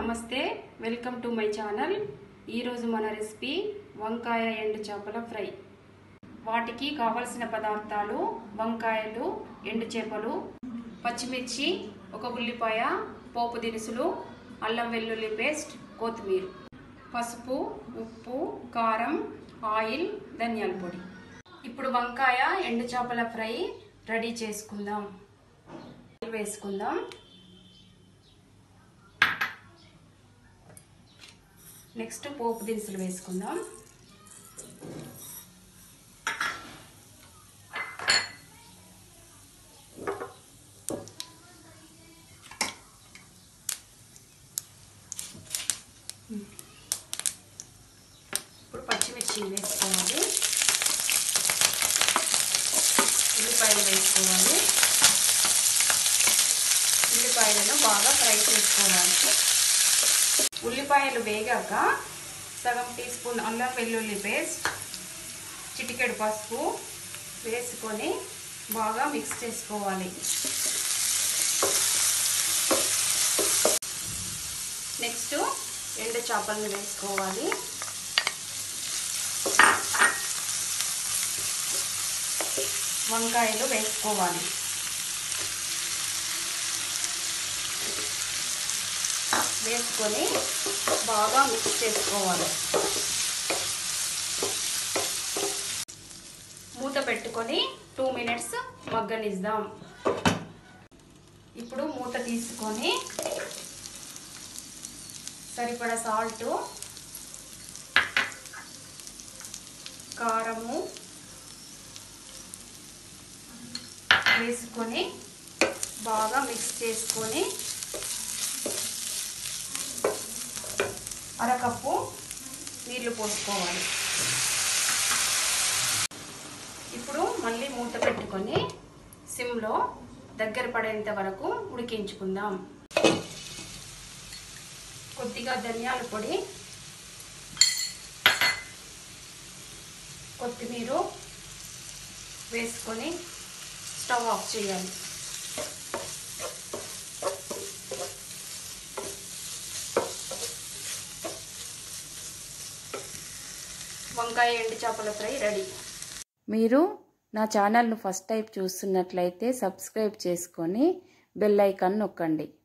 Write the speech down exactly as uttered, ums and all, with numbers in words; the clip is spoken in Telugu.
నమస్తే వెల్కమ్ టు మై ఛానల్। ఈ రోజు మన రెసిపీ వంకాయ ఎండు చేపల ఫ్రై। వాటికి కావాల్సిన పదార్థాలు వంకాయలు, ఎండు చేపలు, పచ్చిమిర్చి, ఒక ఉల్లిపాయ, పోపు దినుసులు, అల్లం వెల్లుల్లి పేస్ట్, కొత్తిమీర, పసుపు, ఉప్పు, కారం, ఆయిల్, ధనియాల పొడి। ఇప్పుడు వంకాయ ఎండు చేపల ఫ్రై రెడీ చేసుకుందాం। వేసుకుందాం। నెక్స్ట్ పోపు దినుసులు వేసుకుందాం। ఇప్పుడు పచ్చిమిర్చి వేసుకోవాలి, ఉల్లిపాయలు వేసుకోవాలి। ఉల్లిపాయలను బాగా ఫ్రై చేసుకోవాలి। ఉల్లిపాయలు వేగాక సగం టీ స్పూన్ అల్లం వెల్లుల్లి పేస్ట్, చిటికెడు పసుపు వేసుకొని బాగా మిక్స్ చేసుకోవాలి। నెక్స్ట్ ఎండు చేపలను వేసుకోవాలి। వంకాయలు వేసుకోవాలి। వేసుకొని బాగా మిక్స్ చేసుకోవాలి। మూత పెట్టుకొని టూ మినిట్స్ మగ్గనిద్దాం। ఇప్పుడు మూత తీసుకొని సరిపడా సాల్ట్, కారము వేసుకొని బాగా మిక్స్ చేసుకొని అరకప్పు నీళ్లు పోసుకోవాలి। ఇప్పుడు మళ్ళీ మూత పెట్టుకొని సిమ్లో దగ్గర పడేంత వరకు ఉడికించుకుందాం। కొద్దిగా ధనియాల పొడి, కొత్తిమీర వేసుకొని స్టవ్ ఆఫ్ చేయాలి। వంకాయ ఎండు చేపల ఫ్రై రెడీ। మీరు నా ఛానల్ను ఫస్ట్ టైం చూస్తున్నట్లయితే సబ్స్క్రైబ్ చేసుకొని బెల్ ఐకాన్ నొక్కండి।